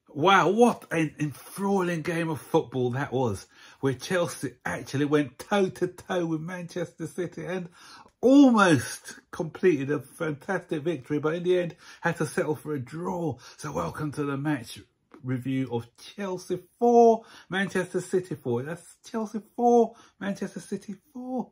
Wow, what an enthralling game of football that was, where Chelsea actually went toe-to-toe with Manchester City and almost completed a fantastic victory, but in the end had to settle for a draw. So welcome to the match review of Chelsea 4, Manchester City 4. That's Chelsea 4, Manchester City 4.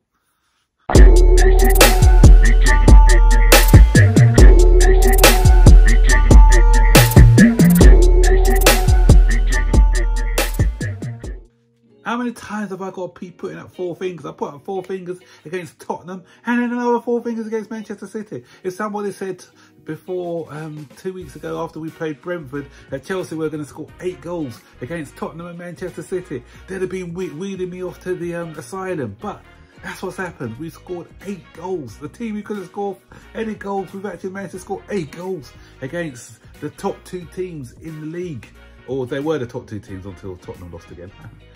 How many times have I got to keep putting up four fingers? I put up four fingers against Tottenham and then another four fingers against Manchester City. If somebody said before 2 weeks ago after we played Brentford that Chelsea were going to score 8 goals against Tottenham and Manchester City, they'd have been wheeling me off to the asylum. But that's what's happened. We scored 8 goals. The team who couldn't score any goals, we've actually managed to score 8 goals against the top 2 teams in the league. Or they were the top 2 teams until Tottenham lost again.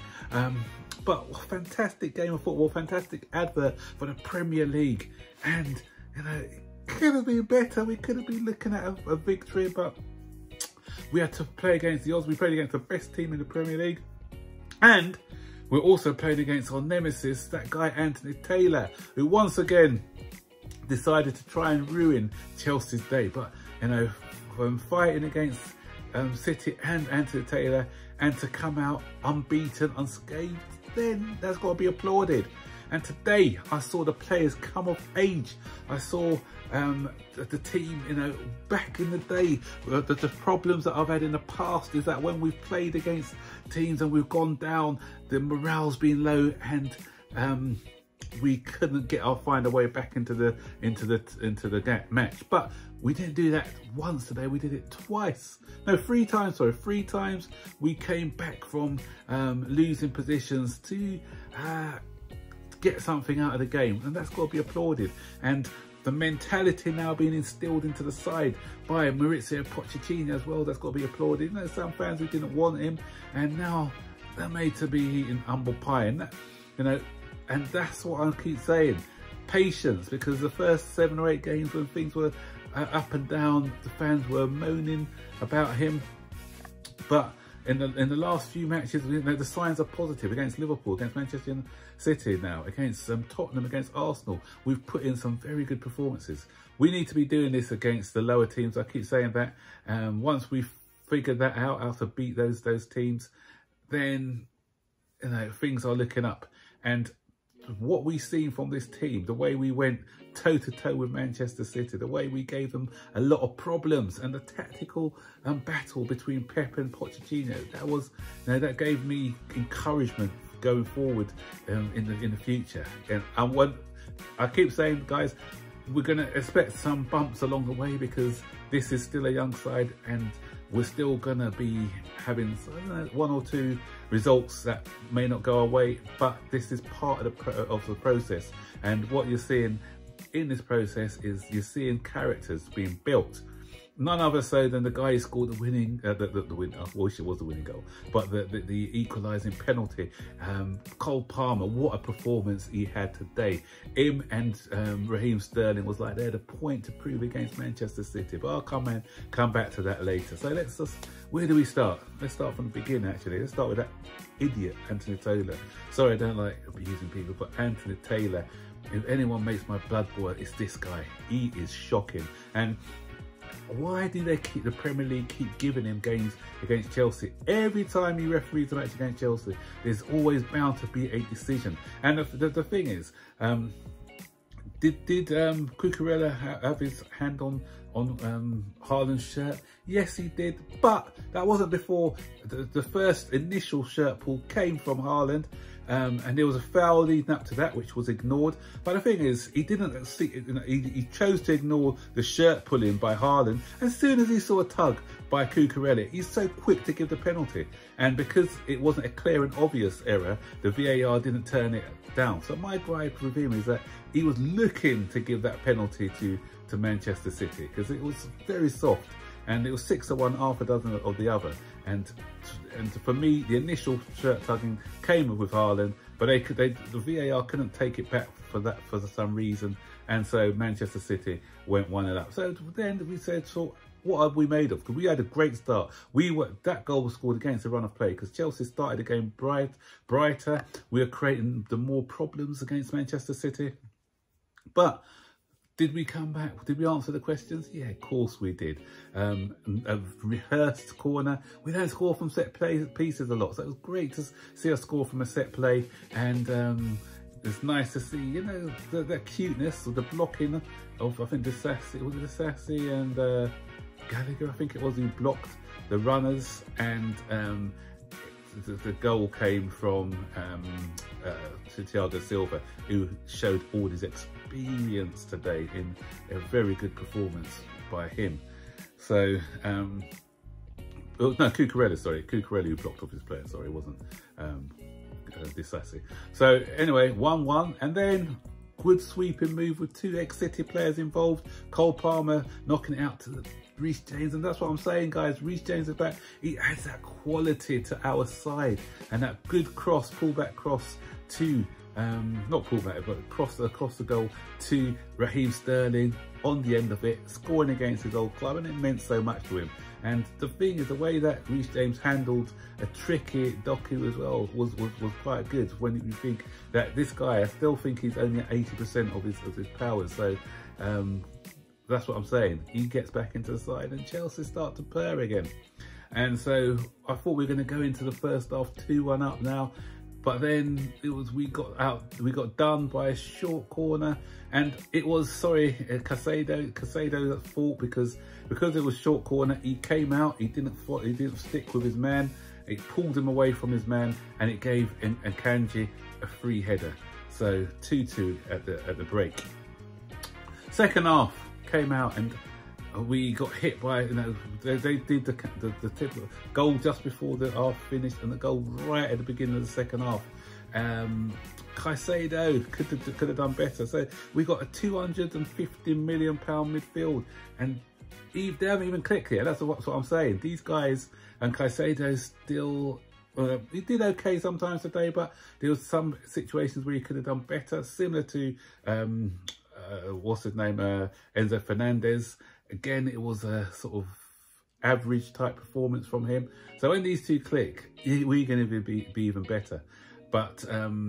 But fantastic game of football, fantastic advert for the Premier League, and you know, it could have been better. We could have been looking at a victory, but we had to play against the odds. We played against the best team in the Premier League, and we're also playing against our nemesis, that guy Anthony Taylor, who once again decided to try and ruin Chelsea's day. But you know, from fighting against City and Anthony Taylor, and to come out unbeaten, unscathed, then that's got to be applauded. And today I saw the players come of age. I saw the team, you know, back in the day. The problems that I've had in the past is that when we've played against teams and we've gone down, the morale's been low, and we couldn't find a way back into the match. But we didn't do that once today. We did it twice. No, 3 times. Sorry, 3 times we came back from losing positions to get something out of the game, and that's got to be applauded. And the mentality now being instilled into the side by Mauricio Pochettino as well, that's got to be applauded. You know, some fans who didn't want him, and now they're made to be eating humble pie, and that, you know. And that's what I keep saying, patience, because the first 7 or 8 games when things were up and down, the fans were moaning about him. But in the last few matches, you know, the signs are positive. Against Liverpool, against Manchester City now, against Tottenham, against Arsenal, we've put in some very good performances. We need to be doing this against the lower teams. I keep saying that. Once we've figured that out, how to beat those teams, then you know, things are looking up. And what we've seen from this team, the way we went toe-to-toe with Manchester City, the way we gave them a lot of problems, and the tactical battle between Pep and Pochettino, that was, you know, that gave me encouragement going forward in the future. And I keep saying, guys, we're going to expect some bumps along the way, because this is still a young side, and we're still going to be having 1 or 2 results that may not go our way, but this is part of the process. And what you're seeing in this process is you're seeing characters being built. None other so than the guy who scored the winning, I wish it was the winning goal, but the equalising penalty. Cole Palmer, what a performance he had today. Him and Raheem Sterling was like, they had a point to prove against Manchester City, but I'll come back to that later. So let's just, where do we start? Let's start from the beginning, actually. Let's start with that idiot, Anthony Taylor. Sorry, I don't like abusing people, but Anthony Taylor, if anyone makes my blood boil, it's this guy. He is shocking. And why do they the Premier League keep giving him games against Chelsea? Every time he referees a match against Chelsea, there's always bound to be a decision. And the thing is, did Cucurella have his hand on Haaland's shirt? Yes, he did, but that wasn't before the first initial shirt pull came from Haaland. And there was a foul leading up to that, which was ignored. But the thing is, he didn't see, you know, he chose to ignore the shirt pulling by Haaland. As soon as he saw a tug by Cucurella, he's so quick to give the penalty. And because it wasn't a clear and obvious error, the VAR didn't turn it down. So my gripe with him is that he was looking to give that penalty to Manchester City, because it was very soft. And it was 6 of one, half a dozen of the other. And for me, the initial shirt tugging came with Haaland, but the VAR couldn't take it back for some reason, and so Manchester City went 1-0 up. So then we said, so what have we made of? Because we had a great start. That goal was scored against the run of play because Chelsea started the game brighter. We were creating the more problems against Manchester City. But did we come back? Did we answer the questions? Yeah, of course we did. A rehearsed corner. We don't score from set pieces a lot, so it was great to see us score from a set play. And it's nice to see, you know, the cuteness of the blocking of, I think, Disassi and Gallagher, I think it was, who blocked the runners. And the goal came from Thiago Silva, who showed all his experience today in a very good performance by him. So, no, Cucurella who blocked off his player, sorry, it wasn't Disassi. So anyway, 1-1, and then good sweeping move with 2 ex-City players involved. Cole Palmer knocking it out to Reece James, and that's what I'm saying, guys. Reece James is back. He adds that quality to our side, and that good cross, pullback cross to not pullback, but cross across the goal to Raheem Sterling on the end of it, scoring against his old club, and it meant so much to him. And the thing is, the way that Reece James handled a tricky Doku as well was quite good. When you think that this guy, I still think he's only at 80% of his powers. So that's what I'm saying. He gets back into the side, and Chelsea start to purr again. And so I thought we were going to go into the first half 2-1 up now. But then we got done by a short corner, and it was, Caicedo's fault because it was short corner. He came out, he didn't stick with his man. It pulled him away from his man, and it gave Akanji a free header. So 2-2 at the break. Second half came out, and we got hit by, you know, they did the typical goal just before the half finished, and the goal right at the beginning of the second half. Caicedo could have done better. So we got a £250 million midfield, and they haven't even clicked yet. That's what I'm saying. These guys, and Caicedo still, he did okay sometimes today, but there was some situations where he could have done better, similar to what's his name, Enzo Fernandez. Again, it was a sort of average type performance from him. So when these two click, we're going to be even better. But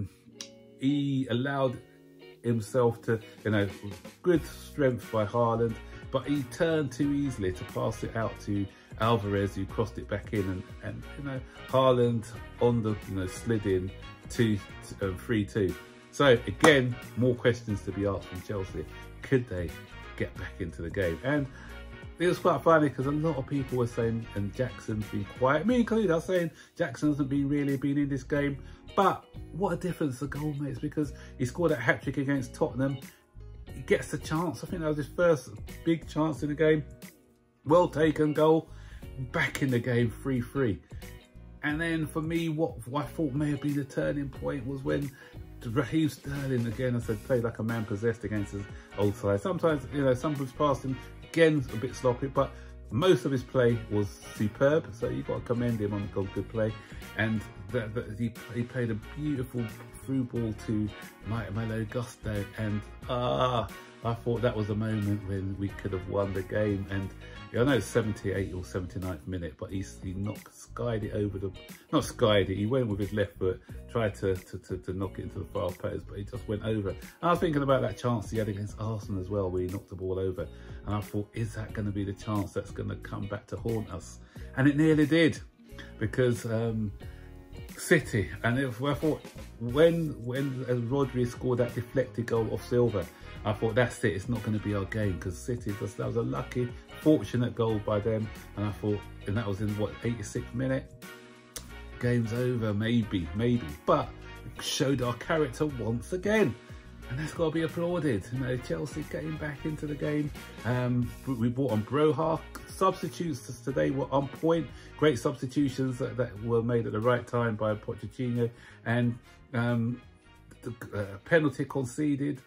he allowed himself to, you know, good strength by Haaland, but he turned too easily to pass it out to Alvarez, who crossed it back in, and you know, Haaland on the, you know, slid in to 3-2. So again, more questions to be asked from Chelsea. Could they get back into the game? And it was quite funny because a lot of people were saying, and Jackson's been quiet, me included, I was saying Jackson hasn't really been in this game. But what a difference the goal makes, because he scored that hat-trick against Tottenham. He gets the chance. I think that was his first big chance in the game. Well taken goal. Back in the game, 3-3. And then for me, what I thought may have been the turning point was when Raheem Sterling, again, as I said, played like a man possessed against his old side. Sometimes, you know, sometimes passing, again, a bit sloppy, but most of his play was superb. So you've got to commend him on good play. And he played a beautiful through ball to Malo Gusto. And I thought that was a moment when we could have won the game. And I know it's 78th or 79th minute, but he skied it over the, not skied it, he went with his left foot, tried to knock it into the far post, but he just went over. And I was thinking about that chance he had against Arsenal as well, where he knocked the ball over. And I thought, is that going to be the chance that's going to come back to haunt us? And it nearly did, because City, and I thought when Rodri scored that deflected goal off Silva, I thought, that's it, it's not going to be our game, because City, that was a lucky, fortunate goal by them. And I thought, and that was in what, 86th minute? Game's over, maybe. But it showed our character once again. And that's got to be applauded. You know, Chelsea getting back into the game. We brought on Broha. Substitutes today were on point. Great substitutions that were made at the right time by Pochettino. And the penalty conceded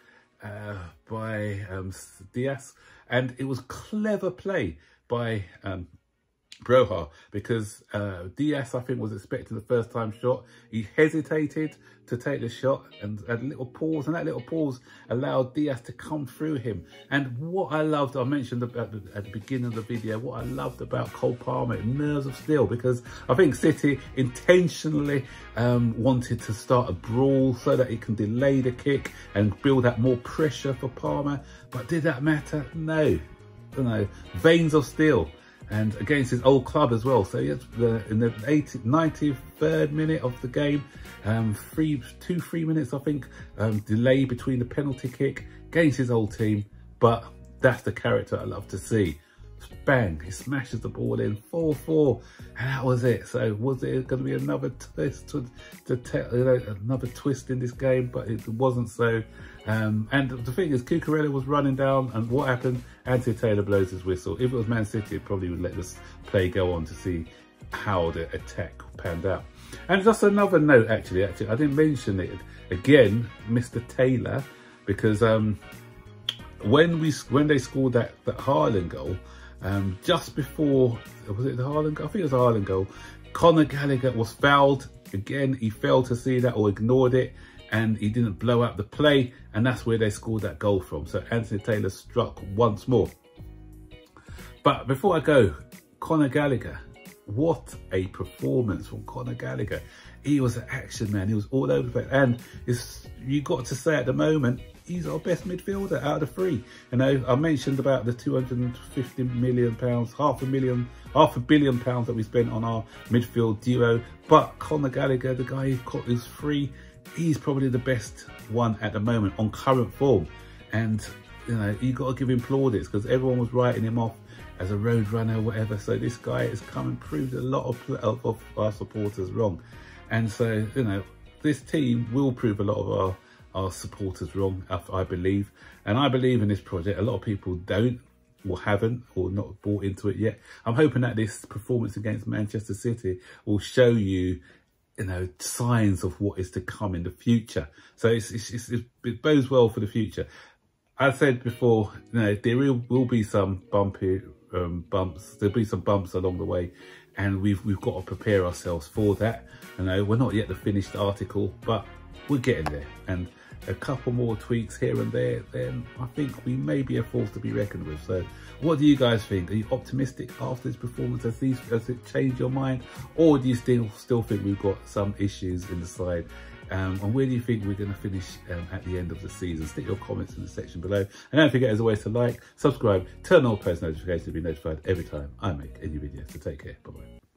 by Diaz. And it was clever play by Broja, because Diaz, I think, was expecting the first time shot. He hesitated to take the shot and had a little pause, and that little pause allowed Diaz to come through him. And what I loved, I mentioned at the beginning of the video, what I loved about Cole Palmer, nerves of steel, because I think City intentionally wanted to start a brawl so that it can delay the kick and build up more pressure for Palmer. But did that matter? No. No. Veins of steel. And against his old club as well. So he had in the 93rd minute of the game, 3 minutes, I think, delay between the penalty kick against his old team. But that's the character I love to see. Bang, he smashes the ball in, 4-4, and that was it. So was there going to be another twist another twist in this game? But it wasn't so. And the thing is, Cucurella was running down, and what happened? Anthony Taylor blows his whistle. If it was Man City, it probably would let this play go on to see how the attack panned out. And just another note, actually, I didn't mention it again, Mr. Taylor, because when they scored that Haaland goal, just before, was it the Haaland goal? I think it was the Haaland goal. Conor Gallagher was fouled. Again, he failed to see that or ignored it, and he didn't blow up the play, and that's where they scored that goal from. So Anthony Taylor struck once more. But before I go, Conor Gallagher, what a performance from Conor Gallagher. He was an action man. He was all over the place. And you got to say at the moment, he's our best midfielder out of the three. You know, I mentioned about the £250 million, half a billion pounds that we spent on our midfield duo. But Conor Gallagher, the guy who's free, he's probably the best one at the moment on current form. And, you know, you got to give him plaudits, because everyone was writing him off as a road runner or whatever. So this guy has come and proved a lot of our supporters wrong. And so, you know, this team will prove a lot of our supporters wrong, I believe. And I believe in this project. A lot of people don't, or haven't, or not bought into it yet. I'm hoping that this performance against Manchester City will show you, you know, signs of what is to come in the future. So it bodes well for the future. I said before, you know, there will be some bumps. There'll be some bumps along the way, and we've got to prepare ourselves for that. You know, we're not yet the finished article, but we're getting there. And a couple more tweaks here and there, then I think we may be a force to be reckoned with. So what do you guys think? Are you optimistic after this performance? Has it changed your mind? Or do you still think we've got some issues in the side? And where do you think we're going to finish at the end of the season? Stick your comments in the section below. And don't forget, as always, to like, subscribe, turn on post notifications to be notified every time I make a new video. So take care. Bye-bye.